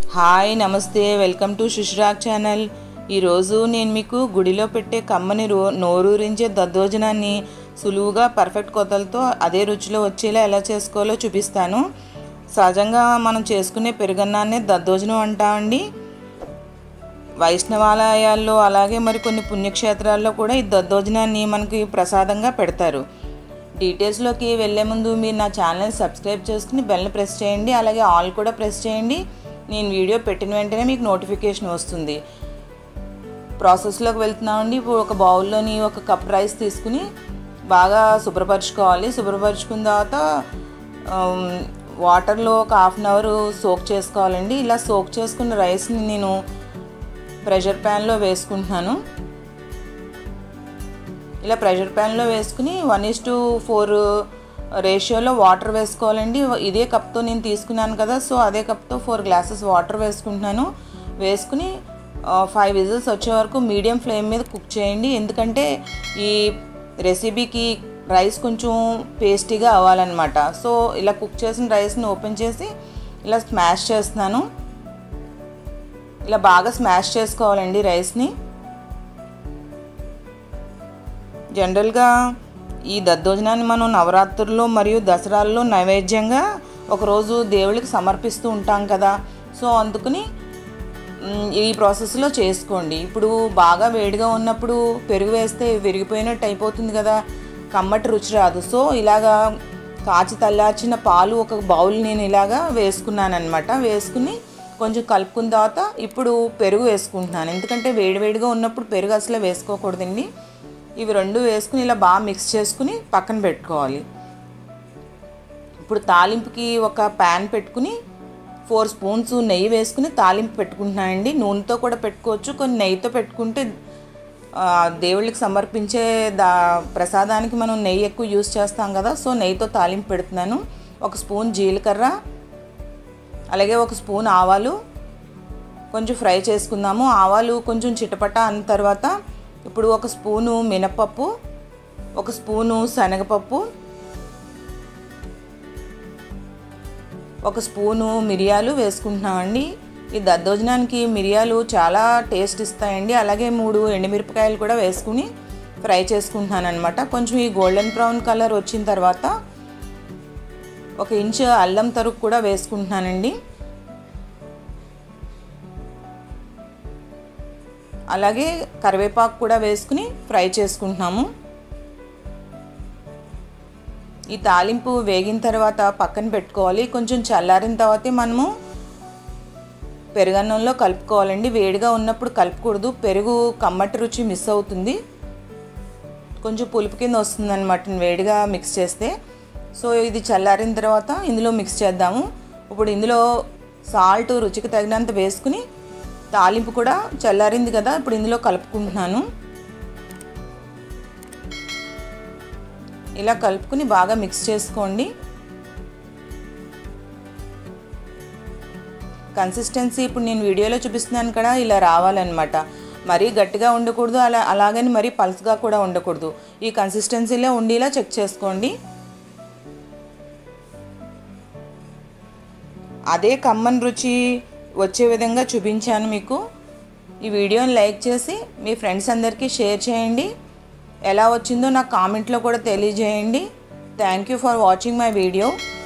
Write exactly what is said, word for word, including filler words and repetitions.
Hi నమస్తే welcome to శిశురాగ్ channel. ఈరోజు నేను మీకు గుడిలో పెట్టే కమ్మని నోరూరించే దద్దోజనాన్ని సులువుగా పర్ఫెక్ట్ కొలతలతో అదే రుచిలో వచ్చేలా ఎలా చేసుకోవాలో చూపిస్తాను। సహజంగా మనం చేసుకునే పెరుగన్నాన్నే దద్దోజనం అంటామండి। వైష్ణవాలయాల్లో అలాగే మరి కొన్ని పుణ్యక్షేత్రాల్లో కూడా ఈ దద్దోజనాన్ని మనకి ప్రసాదంగా పెడతారు। డీటెయిల్స్లోకి వెళ్ళే ముందు మీరు నా ఛానల్ని సబ్స్క్రైబ్ చేసుకుని బెల్ని ప్రెస్ చేయండి, అలాగే ఆల్ కూడా ప్రెస్ చేయండి। నేను వీడియో పెట్టిన వెంటనే మీకు నోటిఫికేషన్ వస్తుంది। ప్రాసెస్లోకి వెళ్తున్నామండి। ఇప్పుడు ఒక బౌల్లోని ఒక కప్ రైస్ తీసుకుని బాగా శుభ్రపరచుకోవాలి। శుభ్రపరచుకున్న తర్వాత వాటర్లో ఒక హాఫ్ అన్ అవర్ సోక్ చేసుకోవాలండి। ఇలా సోక్ చేసుకున్న రైస్ని నేను ప్రెషర్ ప్యాన్లో వేసుకుంటున్నాను। ఇలా ప్రెషర్ ప్యాన్లో వేసుకుని వన్ ఈస్ టు ఫోర్ రేషియోలో వాటర్ వేసుకోవాలండి। ఇదే కప్తో నేను తీసుకున్నాను కదా, సో అదే కప్తో ఫోర్ గ్లాసెస్ వాటర్ వేసుకుంటున్నాను। వేసుకుని ఫైవ్ విజిల్స్ వచ్చే వరకు మీడియం ఫ్లేమ్ మీద కుక్ చేయండి। ఎందుకంటే ఈ రెసిపీకి రైస్ కొంచెం పేస్టీగా అవ్వాలన్నమాట। సో ఇలా కుక్ చేసిన రైస్ని ఓపెన్ చేసి ఇలా స్మాష్ చేస్తున్నాను। ఇలా బాగా స్మాష్ చేసుకోవాలండి రైస్ని। జనరల్గా ఈ దద్దోజనాన్ని మనం నవరాత్రుల్లో మరియు దసరాల్లో నైవేద్యంగా ఒకరోజు దేవుడికి సమర్పిస్తూ ఉంటాం కదా, సో అందుకని ఈ ప్రాసెస్లో చేసుకోండి। ఇప్పుడు బాగా వేడిగా ఉన్నప్పుడు పెరుగు వేస్తే విరిగిపోయినట్టు అయిపోతుంది కదా, కమ్మటి రుచి రాదు। సో ఇలాగా కాచి తల్లార్చిన పాలు ఒక బౌల్ నేను ఇలాగా వేసుకున్నాను అనమాట। వేసుకుని కొంచెం కలుపుకున్న తర్వాత ఇప్పుడు పెరుగు వేసుకుంటున్నాను। ఎందుకంటే వేడివేడిగా ఉన్నప్పుడు పెరుగు అసలు వేసుకోకూడదండి। ఇవి రెండు వేసుకుని ఇలా బాగా మిక్స్ చేసుకుని పక్కన పెట్టుకోవాలి। ఇప్పుడు తాలింపుకి ఒక ప్యాన్ పెట్టుకుని ఫోర్ స్పూన్స్ నెయ్యి వేసుకుని తాలింపు పెట్టుకుంటున్నానండి। నూనెతో కూడా పెట్టుకోవచ్చు, కొన్ని నెయ్యితో పెట్టుకుంటే దేవుళ్ళకి సమర్పించే దా ప్రసాదానికి మనం నెయ్యి ఎక్కువ యూజ్ చేస్తాం కదా, సో నెయ్యితో తాలింపు పెడుతున్నాను। ఒక స్పూన్ జీలకర్ర, అలాగే ఒక స్పూన్ ఆవాలు కొంచెం ఫ్రై చేసుకుందాము। ఆవాలు కొంచెం చిటపట అన్న తర్వాత ఇప్పుడు ఒక స్పూను మినపప్పు, ఒక స్పూను శనగపప్పు, ఒక స్పూను మిరియాలు వేసుకుంటున్నామండి। ఈ దద్దోజనానికి మిరియాలు చాలా టేస్ట్ ఇస్తాయండి। అలాగే మూడు ఎండుమిరపకాయలు కూడా వేసుకుని ఫ్రై చేసుకుంటున్నాను అనమాట। కొంచెం ఈ గోల్డెన్ బ్రౌన్ కలర్ వచ్చిన తర్వాత ఒక ఇంచు అల్లం తరుగు కూడా వేసుకుంటున్నానండి। అలాగే కరివేపాకు కూడా వేసుకుని ఫ్రై చేసుకుంటున్నాము। ఈ తాలింపు వేగిన తర్వాత పక్కన పెట్టుకోవాలి। కొంచెం చల్లారిన తర్వాతే మనము పెరుగన్నంలో కలుపుకోవాలండి। వేడిగా ఉన్నప్పుడు కలుపుకూడదు, పెరుగు కమ్మటి రుచి మిస్ అవుతుంది, కొంచెం పులుపు కింద వస్తుంది అనమాట వేడిగా మిక్స్ చేస్తే। సో ఇది చల్లారిన తర్వాత ఇందులో మిక్స్ చేద్దాము। ఇప్పుడు ఇందులో సాల్ట్ రుచికి తగినంత వేసుకుని తాలింపు కూడా చల్లారింది కదా, ఇప్పుడు ఇందులో కలుపుకుంటున్నాను। ఇలా కలుపుకుని బాగా మిక్స్ చేసుకోండి। కన్సిస్టెన్సీ ఇప్పుడు నేను వీడియోలో చూపిస్తున్నాను కదా, ఇలా రావాలన్నమాట। మరీ గట్టిగా ఉండకూడదు, అలా అలాగని మరీ పల్స్గా కూడా ఉండకూడదు। ఈ కన్సిస్టెన్సీలో ఉండేలా చెక్ చేసుకోండి। అదే కమ్మని రుచి వచ్చే విధంగా చూపించాను మీకు। ఈ వీడియోని లైక్ చేసి మీ ఫ్రెండ్స్ అందరికీ షేర్ చేయండి। ఎలా వచ్చిందో నాకు కామెంట్లో కూడా తెలియజేయండి। Thank you for watching my video.